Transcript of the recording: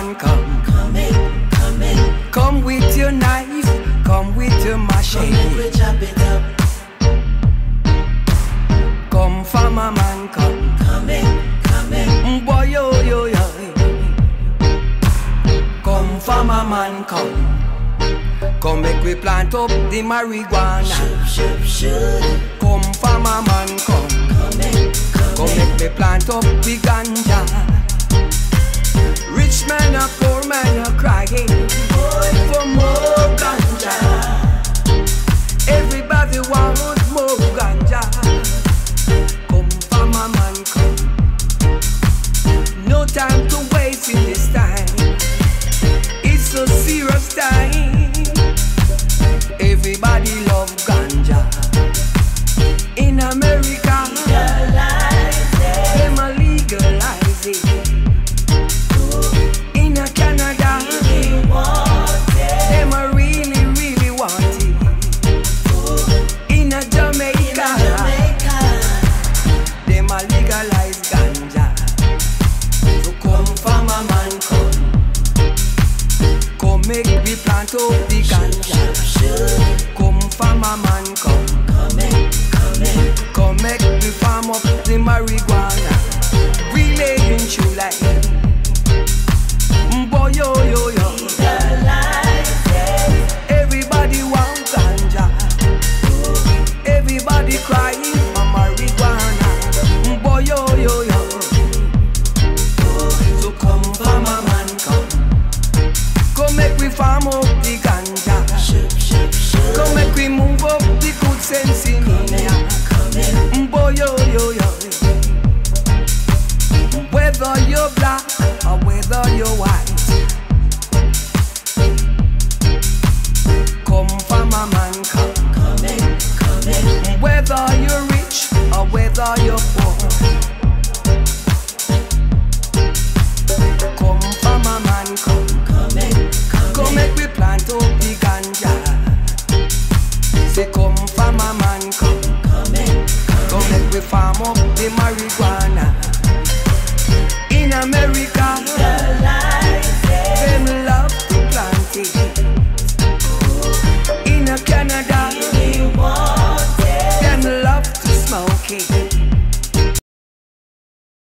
man, come. Come with your knife, come with your machete. Come farmer man, come. Boy yo yo yo. Come farmer man, come. Come make we plant up the marijuana. Come farmer man, come. Come make me plant up the ganja. Rich man or poor man are crying for more ganja. Everybody wants more ganja. Come farmer man, come. No time to waste in this time. It's a serious time. Everybody love ganja. In America, them a legalize it. In Canada, them a really, really want it. In Jamaica, them a legalize ganja. So come farmer man, come make we plant up the ganja. Come farmer man, come make we farm up the marijuana. Relay in July. Boy yo yo yo. Everybody want ganja. Everybody crying for marijuana. Boy yo yo yo. So come farmer man, come make we farm up the ganja. Come make we move up the good sense in India. Boy yo yo yo. Whether you're black or whether you're white, come farmer man, come. Whether you're rich or whether you're poor.